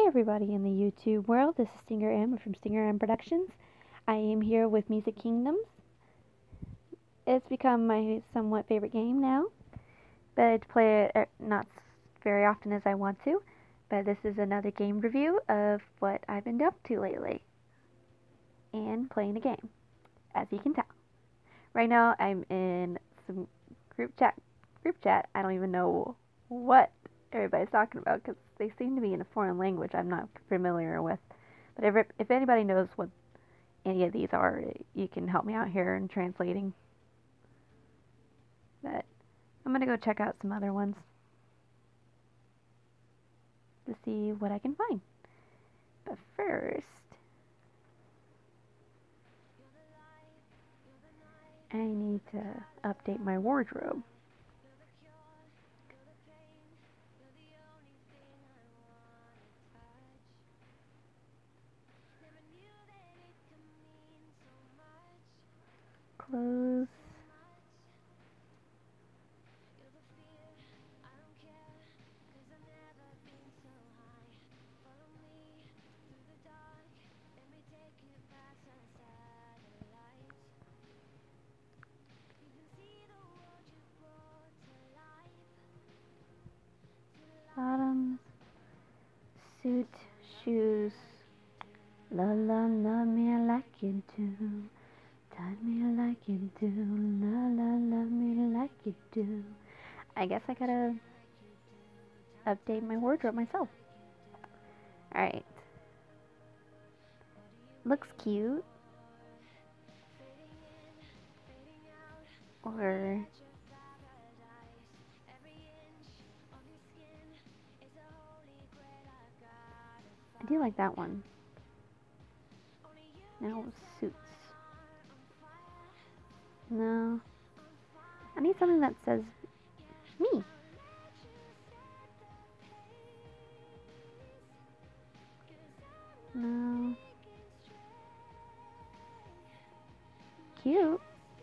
Hey everybody in the YouTube world, this is Stinger M from Stinger M Productions. I am here with Music Kingdoms. It's become my somewhat favorite game now, but I play it not very often as I want to. But this is another game review of what I've been up to lately and playing a game, as you can tell. Right now I'm in some group chat. I don't even know what everybody's talking about because they seem to be in a foreign language I'm not familiar with. But if anybody knows what any of these are, you can help me out here in translating. But I'm going to go check out some other ones to see what I can find. But first, I need to update my wardrobe. Clothes. Bottoms. Suit. Shoes. La la la me like you do. Touch me like you do. La la la me like you do. I guess I gotta update my wardrobe myself. Alright. Looks cute. Or I do like that one. Now suits. No. I need something that says me. No. Cute.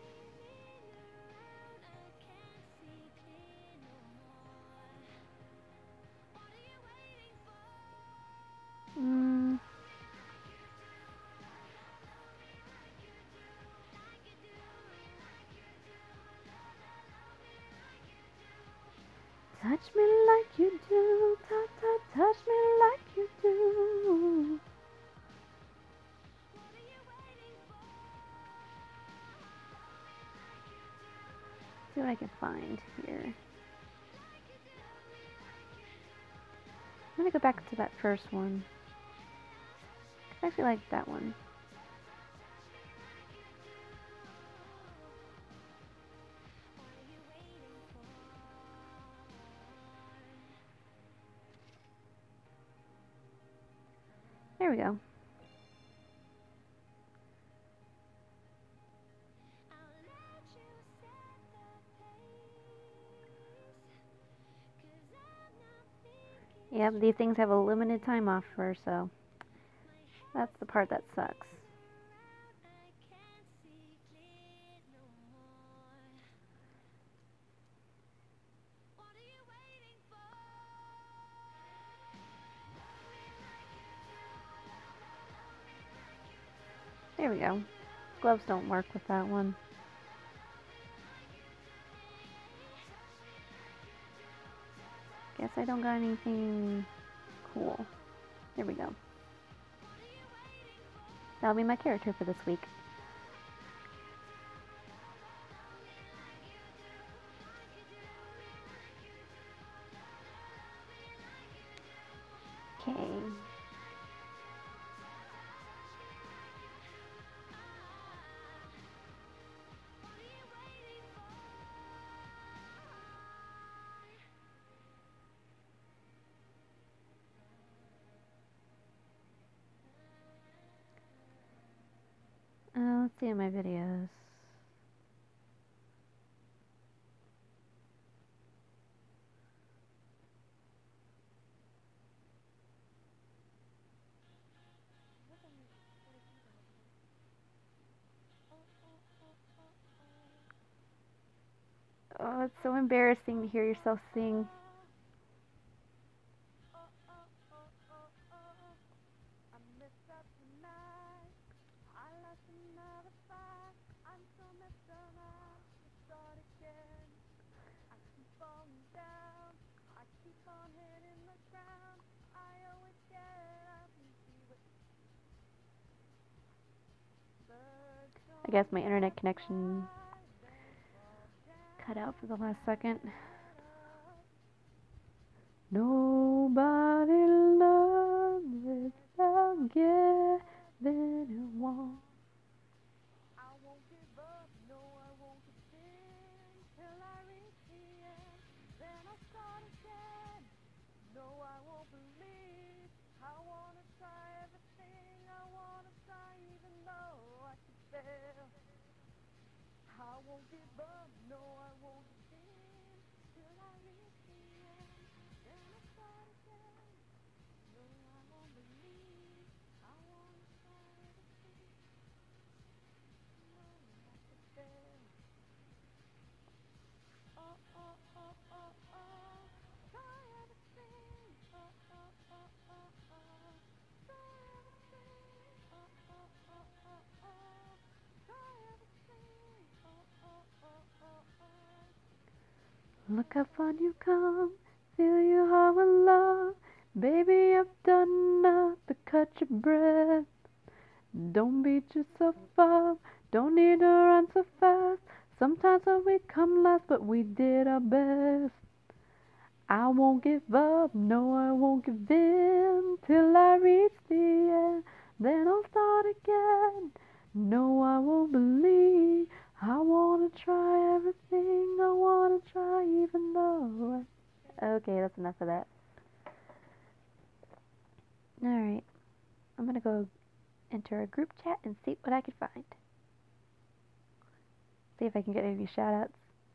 Touch me like you do. Touch me like you do. See what I can find here. I'm gonna go back to that first one. I actually like that one. There we go. Yep, these things have a limited time offer, so that's the part that sucks. There we go. Gloves don't work with that one. Guess I don't got anything cool. There we go. That'll be my character for this week. Okay. Let's see in my videos. Oh, it's so embarrassing to hear yourself sing. I guess my internet connection cut out for the last second. Nobody loves without giving it one. Look how far you come, fill your heart with love. Baby, I've done enough to cut your breath. Don't beat yourself up, don't need to run so fast. Sometimes we come last, but we did our best. I won't give up, no I won't give in, till I reach the end, then I'll start again. No, I won't believe, I wanna try everything, I wanna try even though Okay, that's enough of that. Alright, I'm gonna go enter a group chat and see what I can find. See if I can get any shoutouts.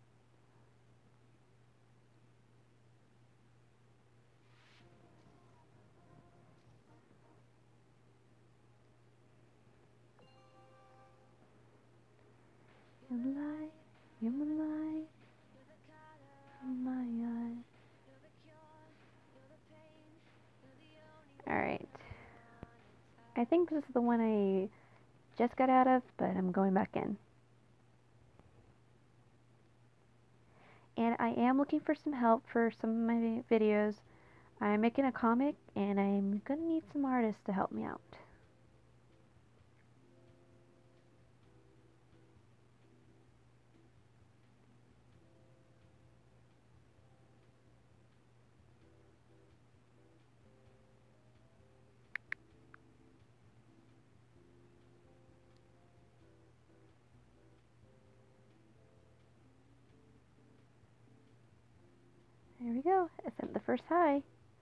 You're my light, you're my light, in my eyes. Alright. I think this is the one I just got out of, but I'm going back in. And I am looking for some help for some of my videos. I'm making a comic, and I'm gonna need some artists to help me out. There we go. I sent the first hi.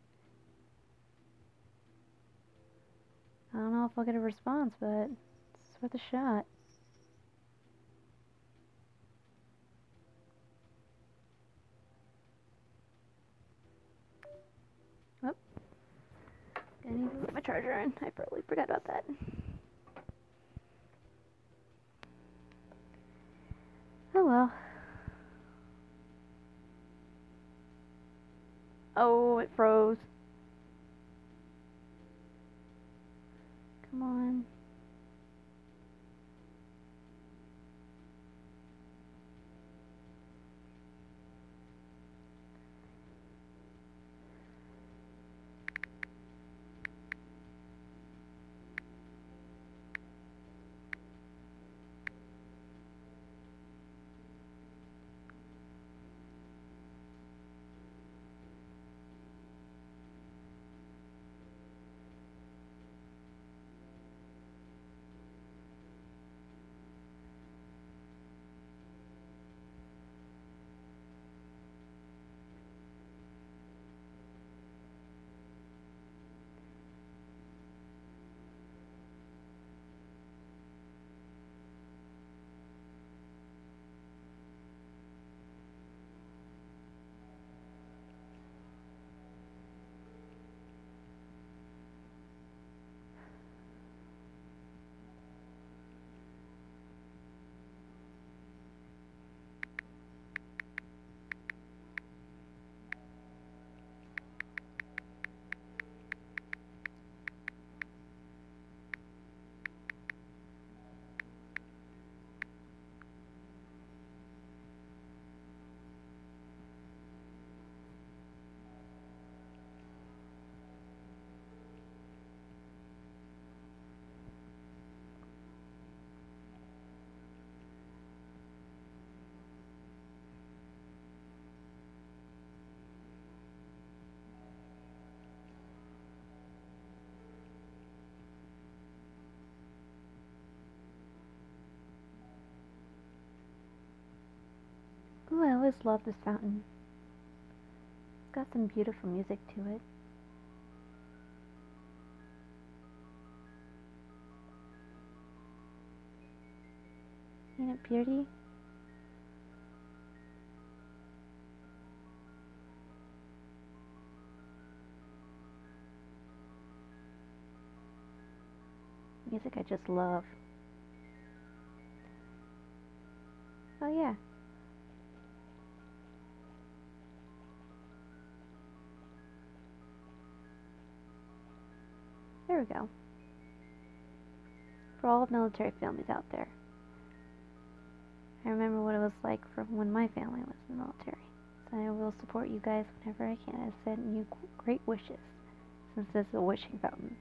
I don't know if I'll get a response, but it's worth a shot. Oh. I need to put my charger in. I probably forgot about that. Oh well. Oh, it froze. Come on. always loved this fountain. It's got some beautiful music to it. Ain't it pretty? Music I just love. Oh yeah. There we go. For all military families out there. I remember what it was like from when my family was in the military. So I will support you guys whenever I can. I send you great wishes, since this is a wishing fountain.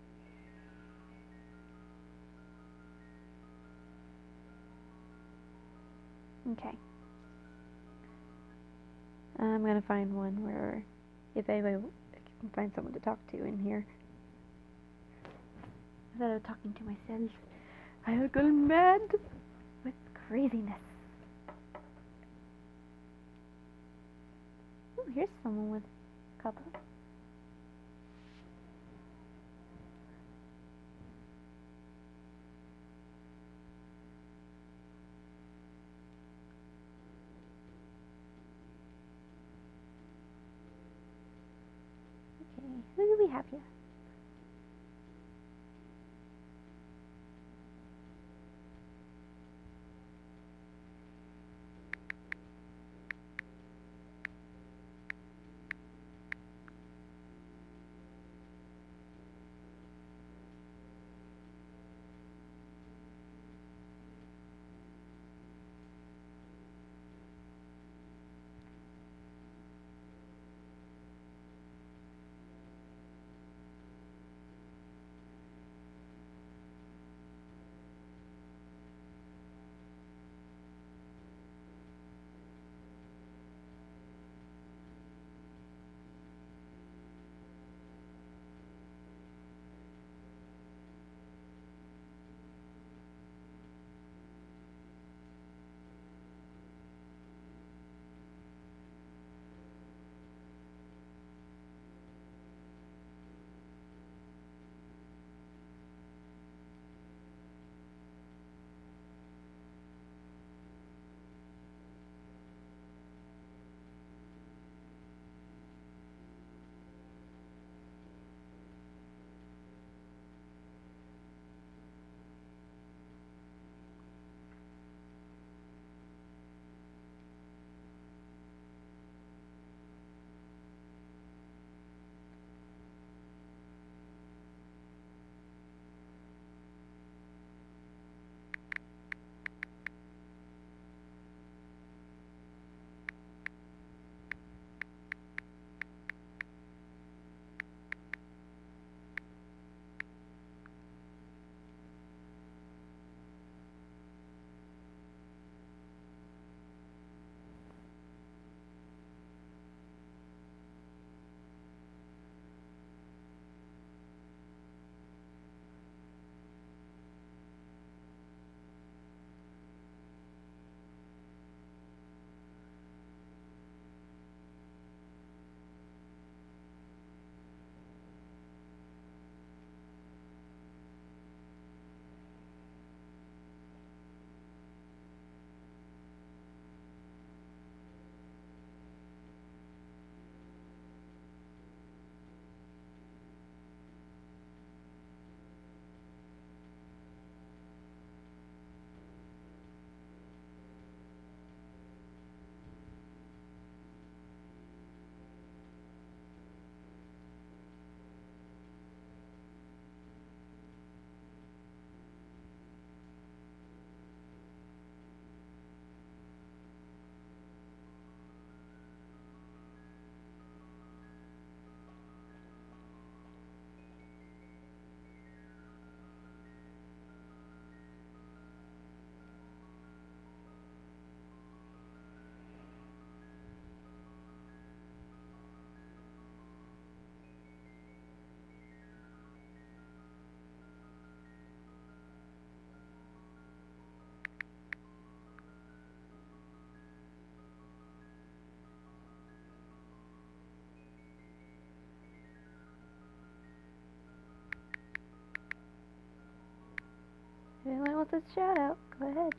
Okay. I'm gonna find one where, if anybody can find someone to talk to in here. Instead of talking to myself, I have gone mad with craziness. Oh, here's someone with a couple. Okay, who do we have here? with a shout out. Go ahead.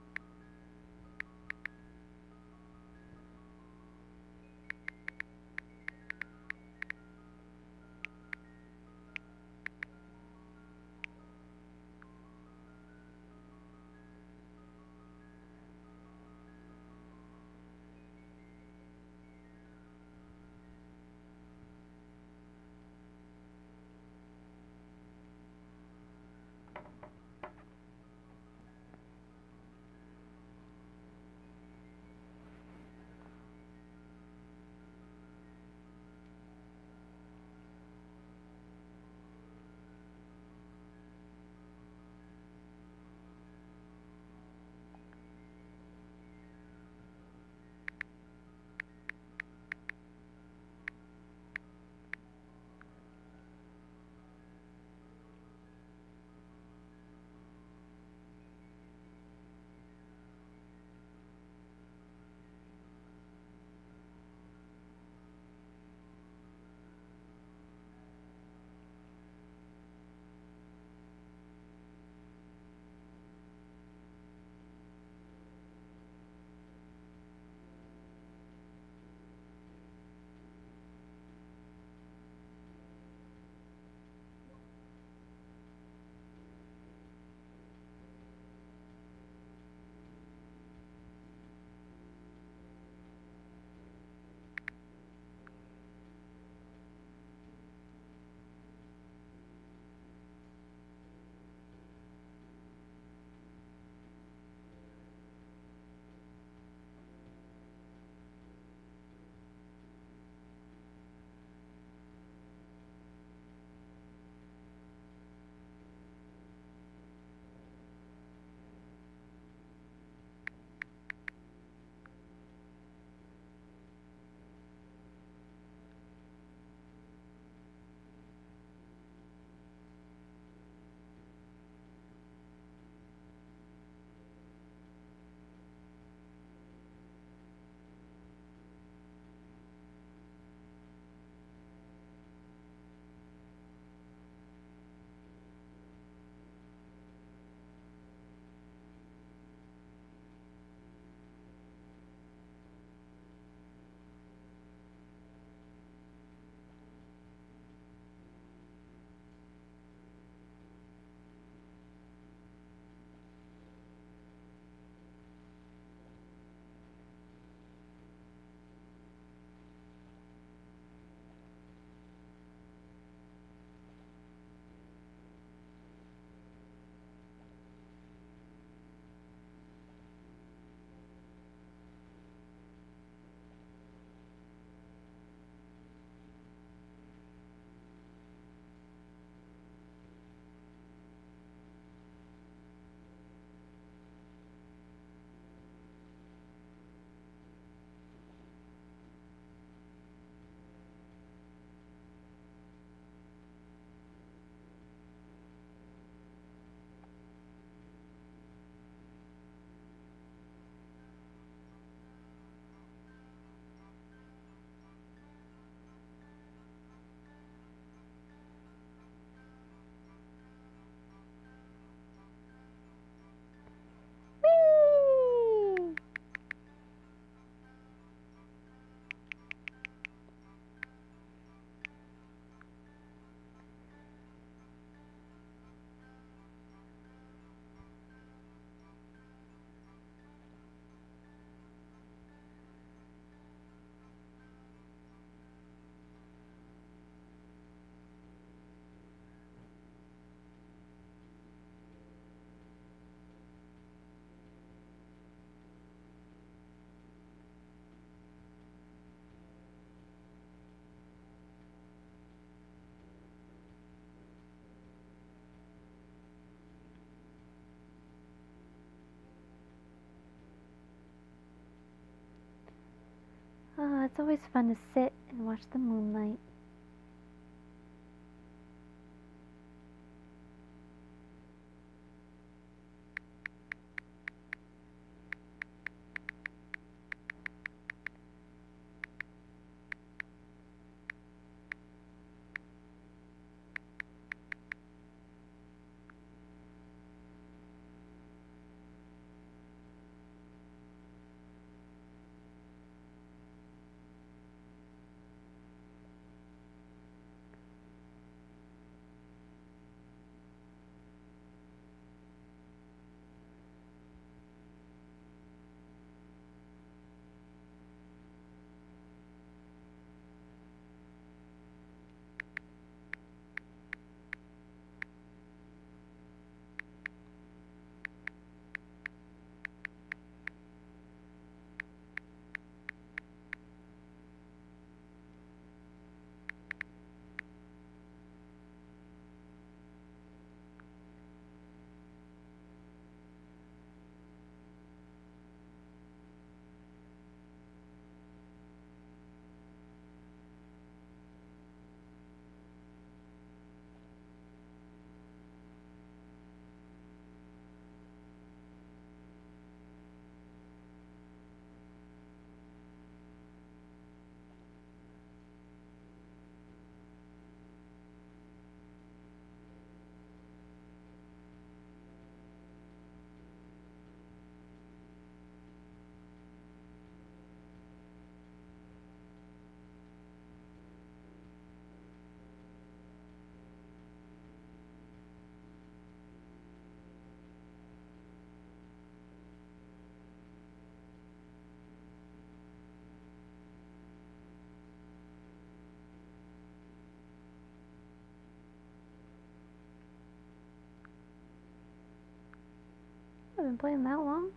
Whee! Oh, it's always fun to sit and watch the moonlight. been playing that long.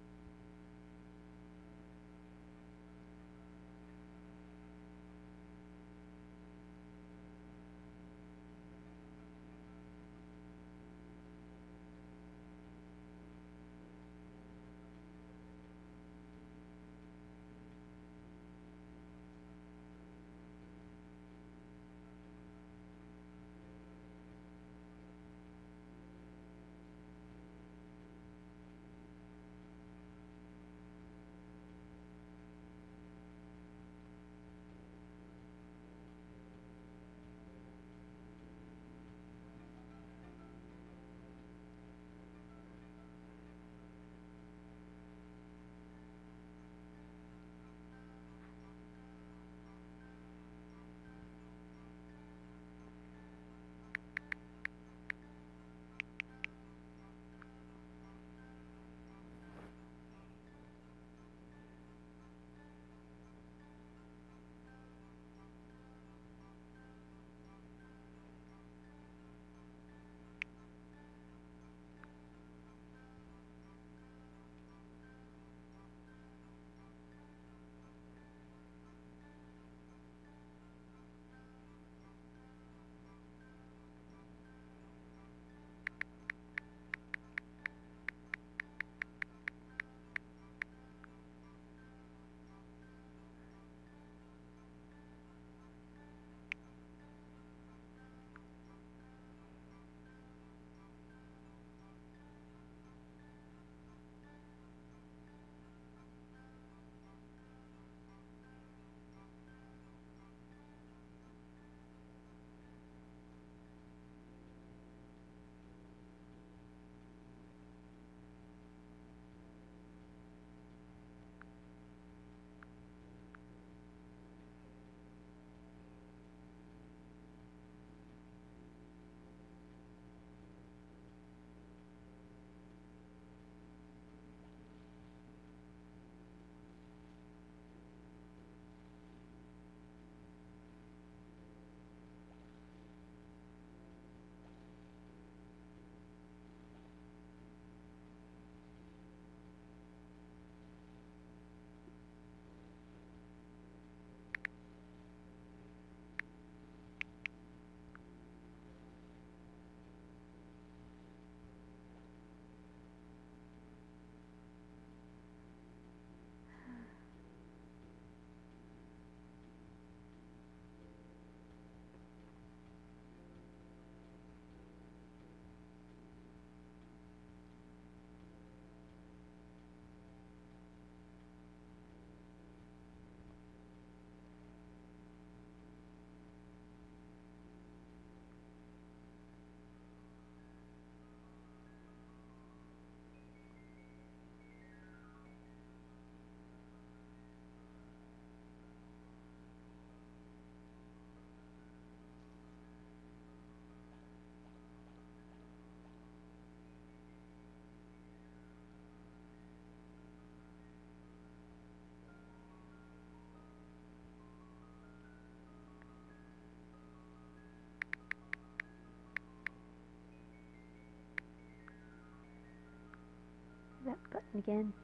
That button again.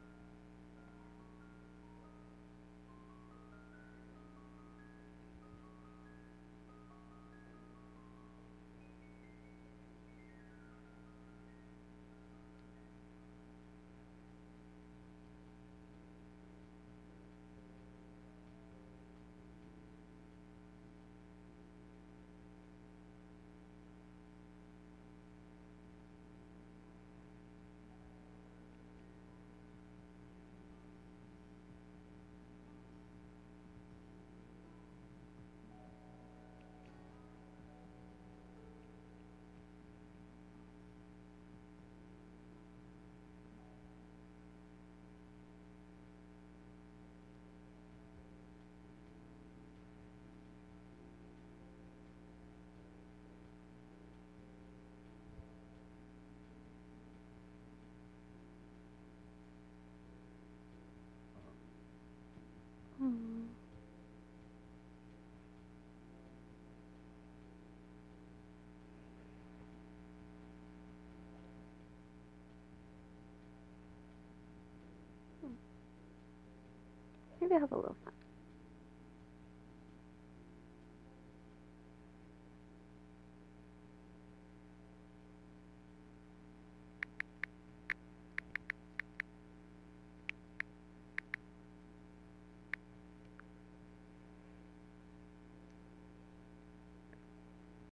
maybe I'll have a little fun.